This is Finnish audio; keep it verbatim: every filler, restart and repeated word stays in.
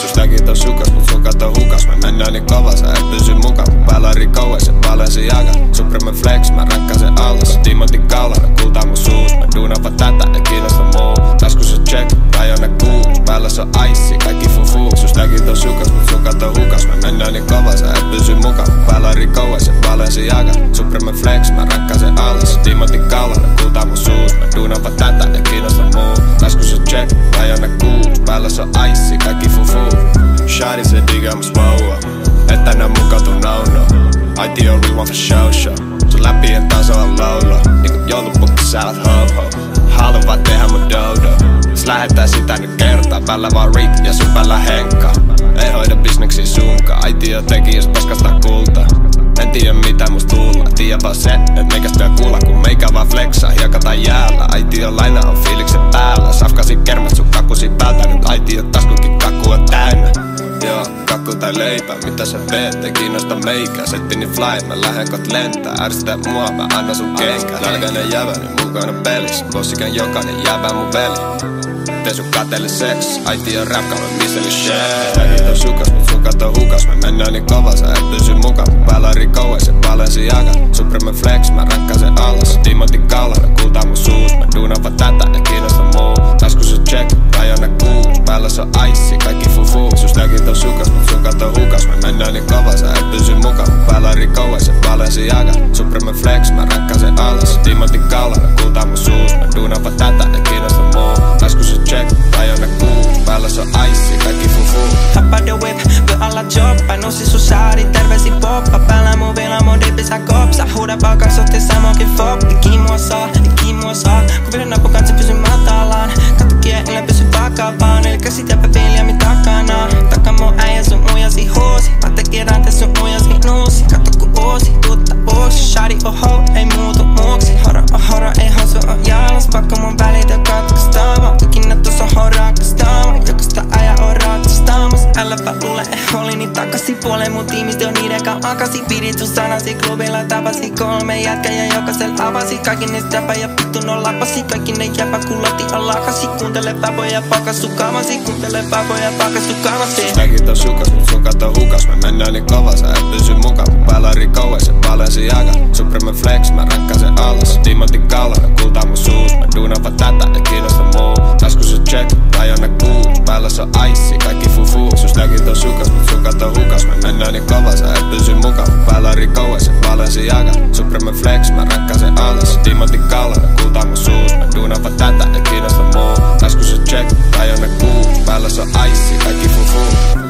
Sustakin on sukas, mut sukat on hukas. Me mennään niin kova, sä et pysy mukaan. Mun päällä ri kauas, se valensi jaga. Supreme flex, mä rakkasen alas. Diamantin kaulana, kultaa mun suus. Mä duunaan tätä, ei kiinnosta muu. Taskus on check, tai on ne kuus. Päällä se on icy, kaikki fufu. Sustakin on sukas, mut sukat on hukas. Me mennään niin kova, sä et pysy mukaan. Mun päällä ri kauas, se valensi jaga. Supreme flex, mä rakkasen alas. Diamantin kaulana, kultaa mun suus. Mä duunaan tätä, ei kiinnosta muu. Taskus on check, tai on ne kuus. Päällä se on icy, kaikki fufu. Shawty se digaa mun spoua. Et tänään mukaan tuu no-no. Aiti on real one for show show. Sun läpien taso on low-low. Niinku joulupukki sä oot ho-ho. Haluan vaan tehdä mun dodo. S lähetään sitä nyt kertaa. Päällä vaan Rick ja sun päällä Henkka. Ei hoida bisneksiä sunkaan. Aiti on tekijäs paskasta kultaa. En tiedä mitä musta tulla. Tiedä vaan se, et meikäs työ kuulla. Kun meikä vaan flexaa hiekata jäällä. Aiti on laina on fiilikset päällä. Safkasi kermat sun kakkusi päältä. Nyt aiti on taskukin kakku on täynnä. Joo, kakku tai leipä, mitä sä teet, ei kiinnosta meikää. Settini fly, mä lähden kot lentää. Ärsytä mua, mä annan sun kenkää. Nälkäinen jävä, nyt mukana pelis. Bossiken jokainen jävä mun veli. Tee sun katelle seks, aiti on räpkä, mä miseli shit. Säkin on sukas, mut sukat on hukas. Me mennään niin kova, sä et pysy mukaan. Mun päällä ri kauas, se valensi jaga. Supreme flex, mä rakkasen alas. Diamantin kaulana, kultaa mun suus. Mä duunaan vaan tätä, ei kiinnosta muu. Taskus on check, tai on ne kuus. Päällä se on icy, kaikki fufu. Sustakin on sukas, mut sukat on hukas. Me mennään niin kova, sä et pysy mukaan. Mun päällä ri kauas, se valensi jaga. Supreme flex, mä rakkasen alas. Diamantin kaulana, kultaa mun suus. Mä duunaan vaan tätä, ei kiinnosta muu. Taskus on check, tai on ne kuus. Päällä se on icy, kaikki fufu. Hoppa the whip, vyö alla jobba. Nousi sun saari, terveisi poppa. Päällä mun villa, mun dippi sä kopsa. Huuda palkas, otti samokin fop. Teki mua saa, teki mua saa. Kun veden napu kansi pysy matalaan. Katto kielellä pysy vakavaan. Eli käsit jäpä Viljami takana. Taka mun äijä sun ujasi hoosi. Mä tekin rante sun ujasi nuusi. Katto ku oosi, tuutta oosi. Shari oho, ei muutu muuksi. Horo on horo, ei hausu on jalas. Pakko mun välitä katkastaava. Ikinä tuossa on rakastaava. Jokaista äijä on rakastaamassa. Äläpä luule, eh oli niin takaisin. Puolen mun tiimistä on niiden kaa akasi. Pidit sun sanasi, klubilla tapasi. Kolme jätkä ja jokaisel avasi. Kaikki niistä jäpä ja vittu no lapasi. Kaikki ne jäpä kullati on lakasi. Kuuntele väpoja ja pakastu kamasi. Kuuntele väpoja ja pakastu kamasi. Sustakin on sukas, mut sukat on hukas. Me mennään niin kova, sä et pysy mukaan. Mun päällä ri kauas, se valensi jaga. Supreme flex, mä rakkasen alas. Diamantin kaulana, kultaa mun suus. Mä duunaan vaan tätä, ei kiinnosta muu. Taskus on check, tai on ne kuus. Päällä se on icy, kaikki fufu. Sustakin on sukas, mut sukat on hukas. Me mennään niin kova, sä et pysy mukaan. Mun päällä ri kauas, se valensi jaga. Supreme flex, mä rakkasen alas. Diamantin kaulana, kultaa mun suus. Mä duunaan vaan tätä, ei kiinnosta muu. Taskus on check, tai on ne kuus. Päällä se on icy, kaikki fufu.